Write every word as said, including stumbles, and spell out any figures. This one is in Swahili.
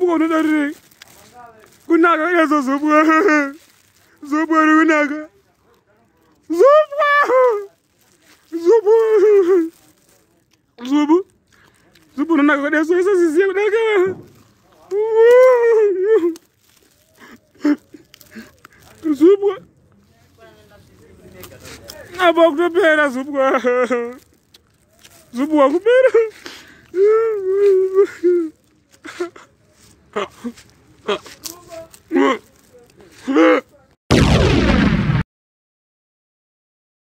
Zupu kono dari. Kunaga ya so zupu. Zupu kunaga. Zupu. Zupu. Zupu. Zupu kunaga dia so so sisi kunaga. Zupu. Apa aku pera zupu. Zupu aku pera. Huh?